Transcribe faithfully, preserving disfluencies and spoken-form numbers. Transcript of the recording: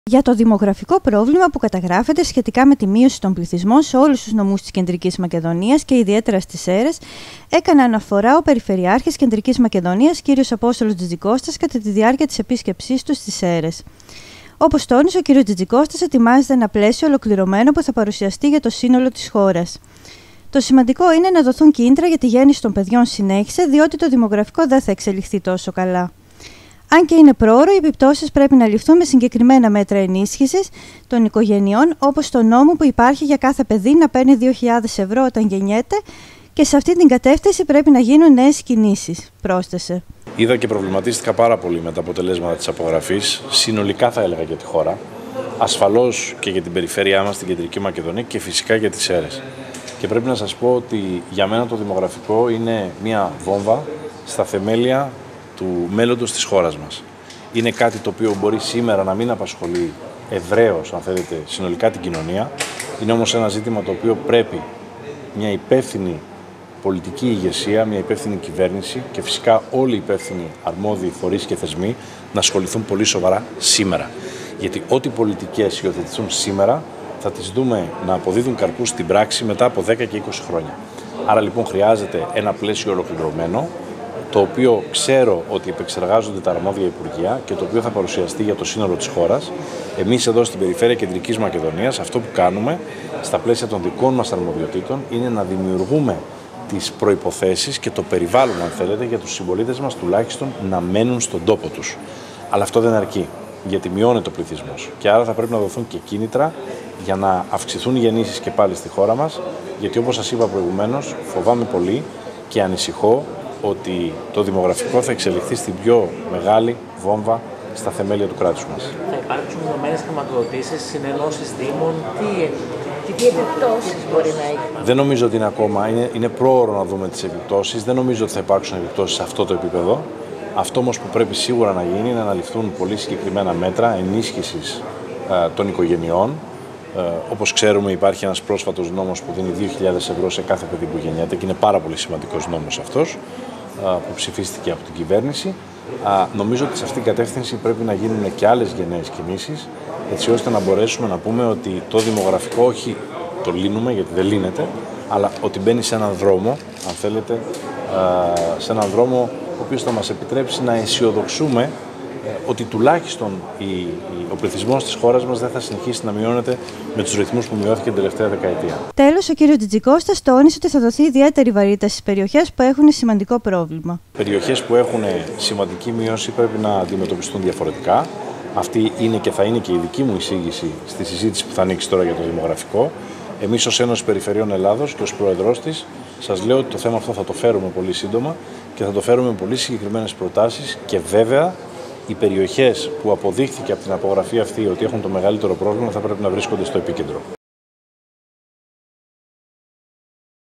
Για το δημογραφικό πρόβλημα που καταγράφεται σχετικά με τη μείωση των πληθυσμών σε όλους τους νομούς της Κεντρικής Μακεδονίας και ιδιαίτερα στις Σέρρες, έκανε αναφορά ο Περιφερειάρχης Κεντρικής Μακεδονίας, κ. Απόστολος Τζιτζικώστας, κατά τη διάρκεια της επίσκεψής του στις Σέρρες. Όπως τόνισε, ο κ. Τζιτζικώστας ετοιμάζεται ένα πλαίσιο ολοκληρωμένο που θα παρουσιαστεί για το σύνολο της χώρας. Το σημαντικό είναι να δοθούν κίνητρα για τη γέννηση των παιδιών συνέχισε, διότι το δημογραφικό δεν θα εξελιχθεί τόσο καλά. Αν και είναι πρόωρο, οι επιπτώσεις πρέπει να ληφθούν με συγκεκριμένα μέτρα ενίσχυσης των οικογενειών, όπως το νόμο που υπάρχει για κάθε παιδί να παίρνει δύο χιλιάδες ευρώ όταν γεννιέται, και σε αυτή την κατεύθυνση πρέπει να γίνουν νέες κινήσεις, πρόσθεσε. Είδα και προβληματίστηκα πάρα πολύ με τα αποτελέσματα της απογραφής, συνολικά θα έλεγα για τη χώρα, ασφαλώς και για την περιφέρειά μας, την Κεντρική Μακεδονία και φυσικά για τις Σέρρες. Και πρέπει να σας πω ότι για μένα το δημογραφικό είναι μια βόμβα στα θεμέλια του μέλλοντος της χώρας μας. Είναι κάτι το οποίο μπορεί σήμερα να μην απασχολεί ευρέως, αν θέλετε, συνολικά την κοινωνία. Είναι όμως ένα ζήτημα το οποίο πρέπει μια υπεύθυνη πολιτική ηγεσία, μια υπεύθυνη κυβέρνηση και φυσικά όλοι οι υπεύθυνοι αρμόδιοι φορείς και θεσμοί να ασχοληθούν πολύ σοβαρά σήμερα. Γιατί ό,τι πολιτικές υιοθετηθούν σήμερα θα τις δούμε να αποδίδουν καρπούς στην πράξη μετά από δέκα και είκοσι χρόνια. Άρα λοιπόν χρειάζεται ένα πλαίσιο ολοκληρωμένο, το οποίο ξέρω ότι επεξεργάζονται τα αρμόδια υπουργεία και το οποίο θα παρουσιαστεί για το σύνολο της χώρας. Εμείς εδώ στην Περιφέρεια Κεντρικής Μακεδονίας αυτό που κάνουμε στα πλαίσια των δικών μας αρμοδιοτήτων είναι να δημιουργούμε τις προϋποθέσεις και το περιβάλλον, αν θέλετε, για τους συμπολίτες μας τουλάχιστον να μένουν στον τόπο τους. Αλλά αυτό δεν αρκεί, γιατί μειώνεται ο πληθυσμός και άρα θα πρέπει να δοθούν και κίνητρα για να αυξηθούν οι γεννήσεις και πάλι στη χώρα μας, γιατί όπως σας είπα προηγουμένως, φοβάμαι πολύ και ανησυχώ ότι το δημογραφικό θα εξελιχθεί στην πιο μεγάλη βόμβα στα θεμέλια του κράτους μας. Θα υπάρξουν δεδομένες χρηματοδοτήσεις, συνενώσεις δήμων, τι, τι, τι επιπτώσεις μπορεί να έχει. Δεν νομίζω ότι είναι ακόμα, είναι, είναι πρόωρο να δούμε τις επιπτώσεις, δεν νομίζω ότι θα υπάρξουν επιπτώσεις σε αυτό το επίπεδο. Αυτό όμως που πρέπει σίγουρα να γίνει είναι να ληφθούν πολύ συγκεκριμένα μέτρα ενίσχυσης ε, των οικογενειών. Ε, όπως ξέρουμε υπάρχει ένας πρόσφατος νόμος που δίνει δύο χιλιάδες ευρώ σε κάθε παιδί που γεννιέται και είναι πάρα πολύ σημαντικός νόμος αυτός ε, που ψηφίστηκε από την κυβέρνηση. Ε, νομίζω ότι σε αυτήν την κατεύθυνση πρέπει να γίνουν και άλλες γενναίες κινήσεις, έτσι ώστε να μπορέσουμε να πούμε ότι το δημογραφικό όχι το λύνουμε, γιατί δεν λύνεται, αλλά ότι μπαίνει σε έναν δρόμο, αν θέλετε, ε, σε έναν δρόμο ο οποίος θα μας επιτρέψει να αισιοδοξούμε ότι τουλάχιστον η, η, ο πληθυσμός της χώρας μας δεν θα συνεχίσει να μειώνεται με τους ρυθμούς που μειώθηκε την τελευταία δεκαετία. Τέλος, ο κ. Τζιτζικώστας τόνισε ότι θα δοθεί ιδιαίτερη βαρύτητα στις περιοχές που έχουν σημαντικό πρόβλημα. Περιοχές που έχουν σημαντική μείωση πρέπει να αντιμετωπιστούν διαφορετικά. Αυτή είναι και θα είναι και η δική μου εισήγηση στη συζήτηση που θα ανοίξει τώρα για το δημογραφικό. Εμείς ως Ένωση Περιφερειών Ελλάδος και ως Πρόεδρος της, σας λέω ότι το θέμα αυτό θα το φέρουμε πολύ σύντομα και θα το φέρουμε με πολύ συγκεκριμένες προτάσεις και βέβαια οι περιοχές που αποδείχθηκε από την απογραφή αυτή ότι έχουν το μεγαλύτερο πρόβλημα θα πρέπει να βρίσκονται στο επίκεντρο.